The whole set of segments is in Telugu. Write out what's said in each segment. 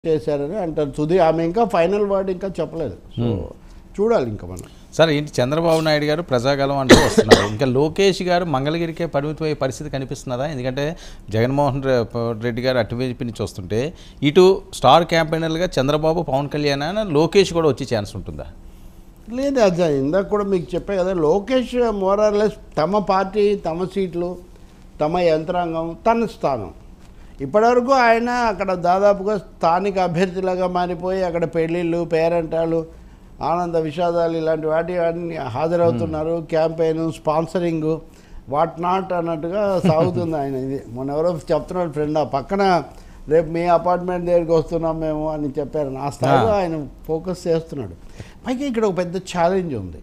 చేశారని అంటారు. తుది ఆమె ఇంకా ఫైనల్ వర్డ్ ఇంకా చెప్పలేదు. సో చూడాలి ఇంకా మనం. సార్ ఏంటి చంద్రబాబు నాయుడు గారు ప్రజాగలం అంటూ వస్తున్నారు. ఇంకా లోకేష్ గారు మంగళగిరికే పరిమితమయ్యే పరిస్థితి కనిపిస్తున్నదా? ఎందుకంటే జగన్మోహన్ రెడ్డి గారు అటువైపు నుంచి వస్తుంటే ఇటు స్టార్ క్యాంపెయినర్లుగా చంద్రబాబు, పవన్ కళ్యాణ్ అని లోకేష్ కూడా వచ్చే ఛాన్స్ ఉంటుందా? లేదు అజయ్, ఇందాక కూడా మీకు చెప్పే కదా, లోకేష్ మోరార్లెస్ తమ పార్టీ, తమ సీట్లు, తమ యంత్రాంగం, తన స్థానం. ఇప్పటివరకు ఆయన అక్కడ దాదాపుగా స్థానిక అభ్యర్థిలాగా మారిపోయి అక్కడ పెళ్ళిళ్ళు, పేరెంటాలు, ఆనంద విషాదాలు ఇలాంటి వాటి అన్ని హాజరవుతున్నారు. క్యాంపెయిన్, స్పాన్సరింగ్, వాట్ నాట్ అన్నట్టుగా సాగుతుంది ఆయన. ఇది మొన్న ఎవరో చెప్తున్నాడు ఫ్రెండ్, ఆ పక్కన రేపు మీ అపార్ట్మెంట్ దగ్గరికి వస్తున్నాం మేము అని చెప్పారు. ఆ స్థాయిలో ఆయన ఫోకస్ చేస్తున్నాడు. పైగా ఇక్కడ ఒక పెద్ద ఛాలెంజ్ ఉంది.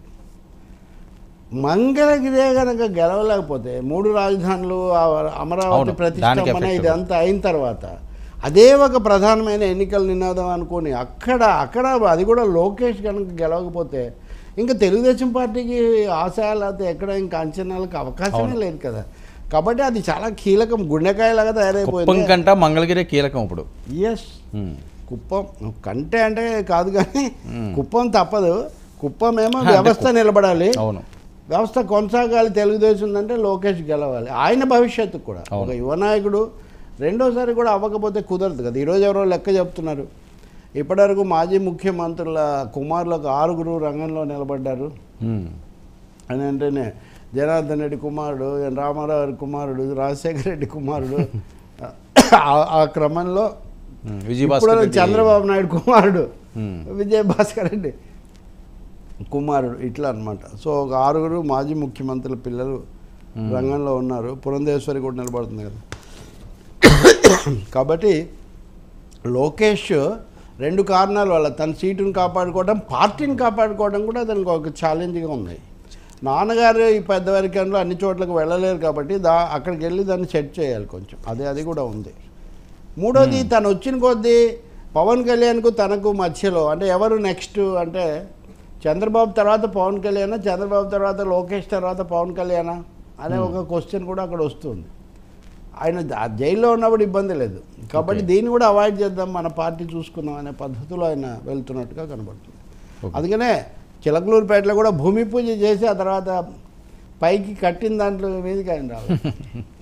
మంగళగిరే కనుక గెలవలేకపోతే 3 రాజధానులు, అమరావతి ప్రతిష్టంభన ఇదంతా అయిన తర్వాత అదే ఒక ప్రధానమైన ఎన్నికల నినాదం అనుకోని అక్కడ అది కూడా లోకేష్ కనుక గెలవకపోతే ఇంకా తెలుగుదేశం పార్టీకి ఆశయాలు ఎక్కడ ఇంకా అంచనాలకు అవకాశమే లేదు కదా. కాబట్టి అది చాలా కీలకం, గుండెకాయలాగా తయారైపోయింది. కంటే మంగళగిరే కీలకం ఇప్పుడు. ఎస్, కుప్పం కంటే అంటే కాదు కానీ కుప్పం తప్పదు. కుప్పం ఏమో వ్యవస్థ నిలబడాలి, అవును, వ్యవస్థ కొనసాగాలి. తెలుగుదేశం అంటే లోకేష్ గెలవాలి, ఆయన భవిష్యత్తు కూడా. ఒక యువనాయకుడు రెండోసారి కూడా అవ్వకపోతే కుదరదు కదా. ఈరోజు ఎవరో లెక్క చెప్తున్నారు, ఇప్పటివరకు మాజీ ముఖ్యమంత్రుల కుమారులకు 6 రంగంలో నిలబడ్డారు అని. అంటేనే జనార్దన్ రెడ్డి కుమారుడు, రామారావు గారి కుమారుడు, రాజశేఖర రెడ్డి కుమారుడు, ఆ క్రమంలో చంద్రబాబు నాయుడు కుమారుడు, విజయభాస్కర్ రెడ్డి కుమారుడు, ఇట్లా అనమాట. సో ఒక 6 మాజీ ముఖ్యమంత్రుల పిల్లలు రంగంలో ఉన్నారు. పురంధేశ్వరి కూడా నిలబడుతుంది కదా. కాబట్టి లోకేష్ 2 కారణాల వల్ల తన సీటును కాపాడుకోవడం, పార్టీని కాపాడుకోవడం కూడా దానికి ఒక ఛాలెంజ్గా ఉంది. నాన్నగారు ఈ పెద్దవరికంలో అన్ని చోట్లకు వెళ్ళలేరు కాబట్టి అక్కడికి వెళ్ళి దాన్ని సెట్ చేయాలి కొంచెం, అది కూడా ఉంది. మూడోది, తను వచ్చిన కొద్దీ పవన్ కళ్యాణ్కు తనకు మధ్యలో అంటే ఎవరు నెక్స్ట్ అంటే చంద్రబాబు తర్వాత పవన్ కళ్యాణ్, చంద్రబాబు తర్వాత లోకేష్, తర్వాత పవన్ కళ్యాణ్ అనే ఒక క్వశ్చన్ కూడా అక్కడ వస్తుంది. ఆయన జైల్లో ఉన్నప్పుడు ఇబ్బంది లేదు కాబట్టి దీన్ని కూడా అవాయిడ్ చేద్దాం, మన పార్టీ చూసుకుందాం అనే పద్ధతిలో ఆయన వెళ్తున్నట్టుగా కనబడుతుంది. అందుకనే చిలకలూరుపేటలో కూడా భూమి పూజ చేసి ఆ తర్వాత పైకి కట్టిన దాంట్లో మీదకి ఆయన రావాలి.